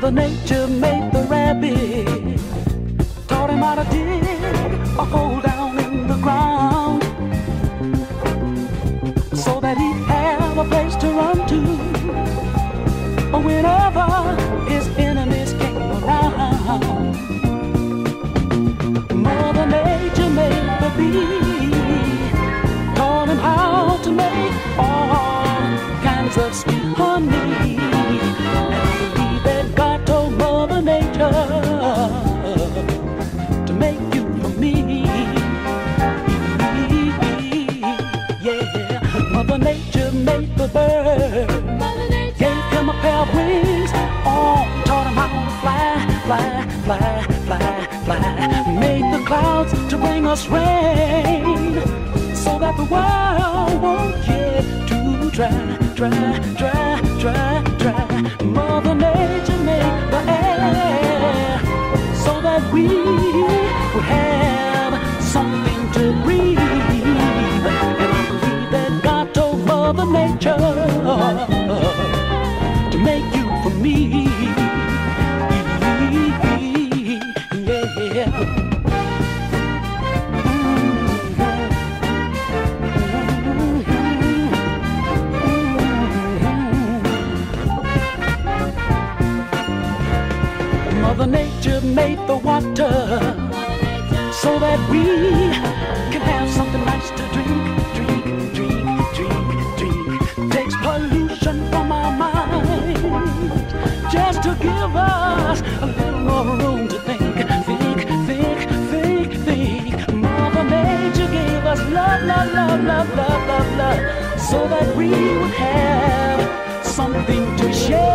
Mother Nature made the rabbit, taught him how to dig a hole down in the ground, so that he'd have a place to run to whenever his enemies came around. Mother Nature made the bee, taught him how to make all kinds of sweet honey. And I believe that God told Mother Nature to make you for me. Yeah, Mother Nature made the bird, gave him a pair of wings, oh, taught him how to fly, fly, fly, fly, fly. Made the clouds to bring us rain, so that the world won't get too dry, dry, dry, dry, dry. Mother Nature made the air, so that we would have something to breathe. And I believe that God told Mother Nature to make you for me. Yeah. Mother Nature made the water, so that we can have something nice to drink, drink, drink, drink, drink. Takes pollution from our minds, just to give us a little more room to think, think, think, think, think. Mother Nature gave us love, love, love, love, love, love, love, so that we would have something to share.